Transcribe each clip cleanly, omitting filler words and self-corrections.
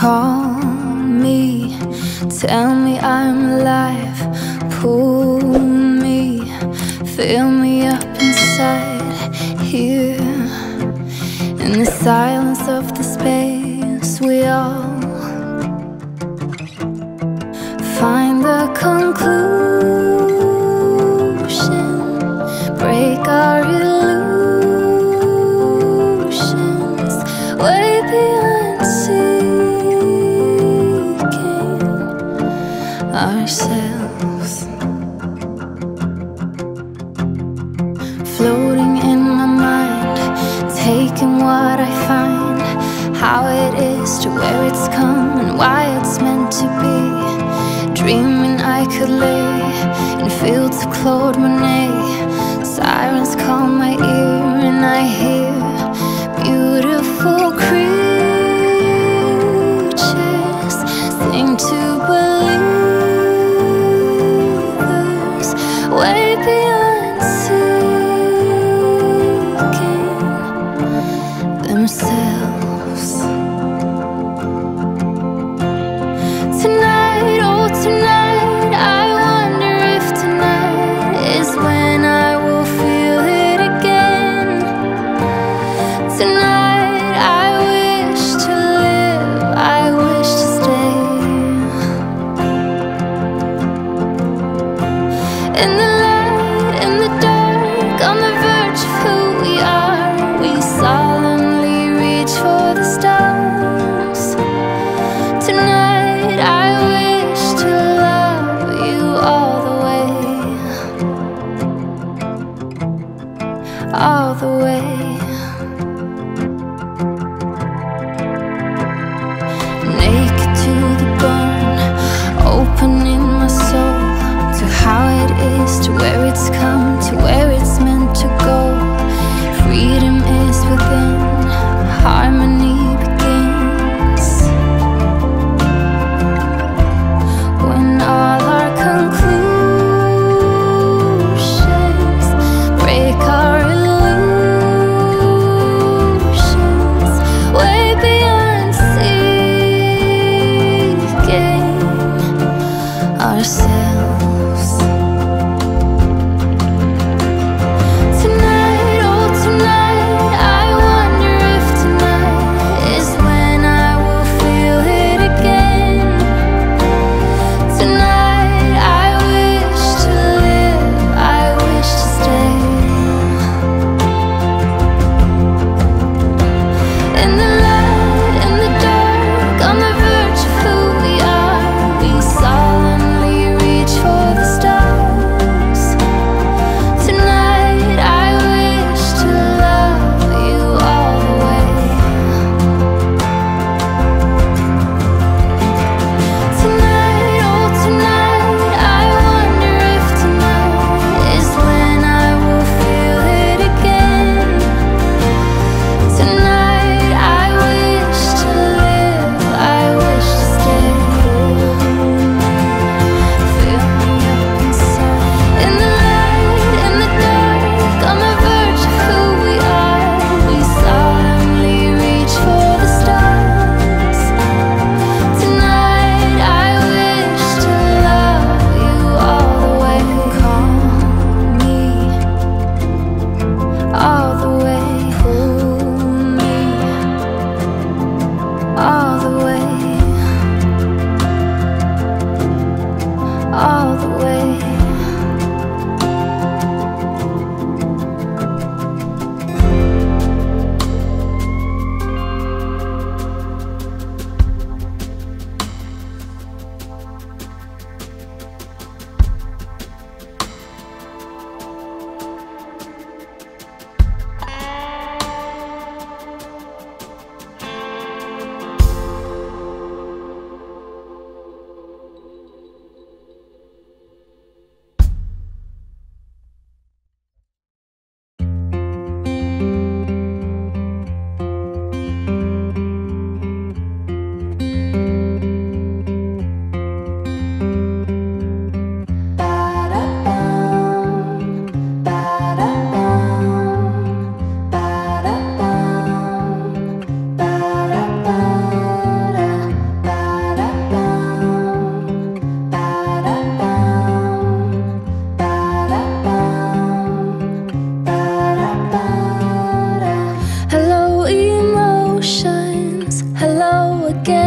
Call me, tell me I'm alive. Pull me, fill me up inside. Here, in the silence of the space, we all find the conclusion, break our illusions, way beyond seeking ourselves. Floating in my mind, taking what I find, how it is to where it's come and why it's meant to be. Dreaming I could lay in fields of Claude Monet. Sirens call my ear and I hear beautiful creatures sing to believers, way beyond seeking themselves. Tonight, oh tonight, I wonder if tonight is when I will feel it again. Tonight, I wish to live, I wish to stay. In the light, in the dark, on the verge of who we are, we solemnly reach for the stars. Tonight, I wish to love you all the way, all the way. Naked to the bone, opening my soul to how it is, to where it's come, to where it's meant to go. Freedom is within, harmony begins. When all our conclusions break our illusions, way beyond seeking ourselves. Tonight, oh tonight, I wonder if tonight is when I will feel it again. Tonight, I wish to live, I wish to stay. In the light, in the dark, on the verge of who we are, we solemnly reach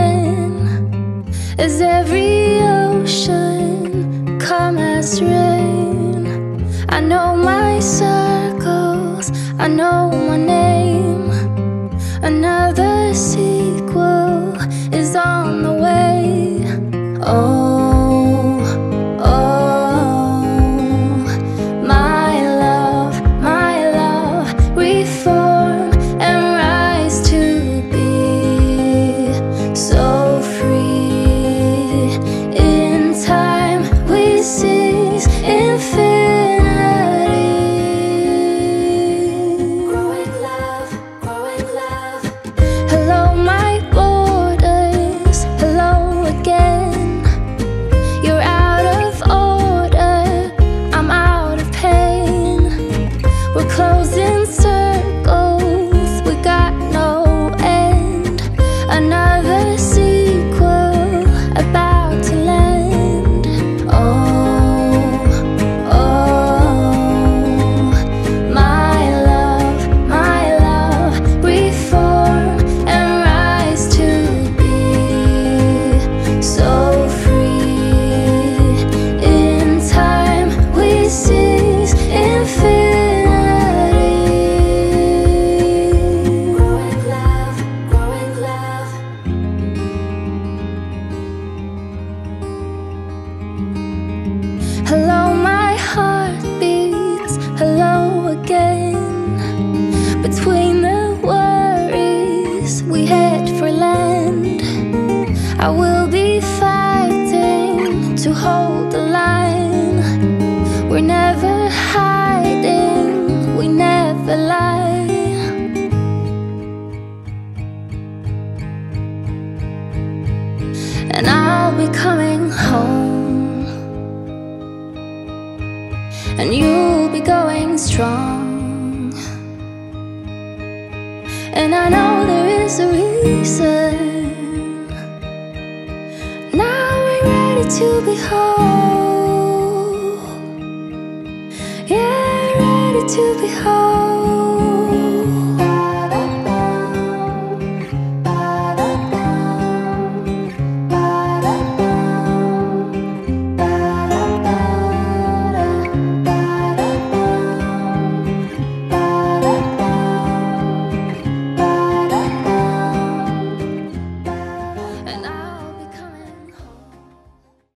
again. As every ocean come as rain, I know my circles, I know my name. Another sequel is on the way. Oh, oh, my love, reform and rise to be so free. In time we seize infinity. Growing love, hello my borders, hello again. You're out of order, I'm out of pain. We're closing circles, we got no end. Another sequel about to land. Oh, oh, my love, reform and rise to be so free. In time we seize infinity. Growing love. Hello my heartbeats, hello again. Between the worries we head for land. I will be fighting to hold the line. We're never hiding, we never lie. And I'll be coming home, and you'll be going strong. And I know there is a reason. Now we're ready to be whole. Yeah, ready to be whole.